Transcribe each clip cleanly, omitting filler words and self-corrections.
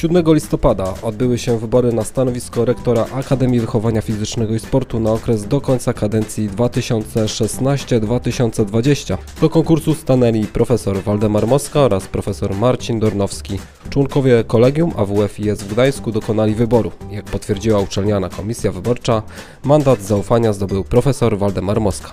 7 listopada odbyły się wybory na stanowisko rektora Akademii Wychowania Fizycznego i Sportu na okres do końca kadencji 2016-2020. Do konkursu stanęli profesor Waldemar Moska oraz profesor Marcin Dornowski. Członkowie Kolegium AWF-IS w Gdańsku dokonali wyboru. Jak potwierdziła uczelniana komisja wyborcza, mandat zaufania zdobył profesor Waldemar Moska.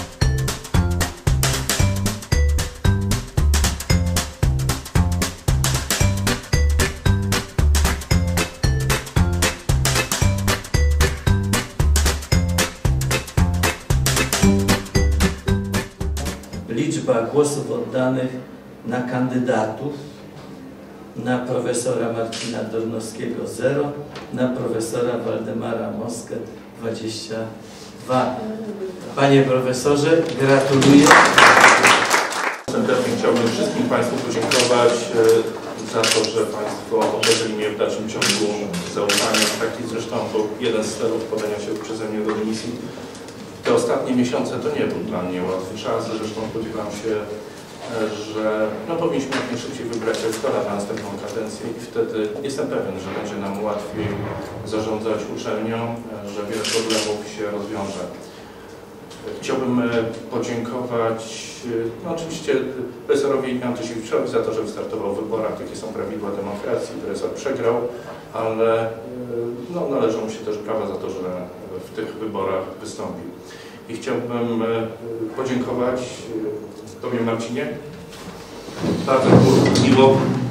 Liczba głosów oddanych na kandydatów: na profesora Marcina Dornowskiego 0, na profesora Waldemara Moskę 22. Panie profesorze, gratuluję. Serdecznie chciałbym wszystkim Państwu podziękować za to, że Państwo obdarzyli mnie w dalszym ciągu zaufaniem. Taki zresztą był jeden z celów podania się przeze mnie do dymisji. Te ostatnie miesiące to nie był dla mnie łatwy czas, zresztą spodziewam się, że powinniśmy jak najszybciej wybrać rektora na następną kadencję i wtedy jestem pewien, że będzie nam łatwiej zarządzać uczelnią, że wiele problemów się rozwiąże. Chciałbym podziękować oczywiście profesorowi Antysiewiczowi za to, że wystartował w wyborach, takie są prawidła demokracji, profesor przegrał, ale należą mu się też brawa za to, że w tych wyborach wystąpił. I chciałbym podziękować Tobie, Marcinie. Bardzo miło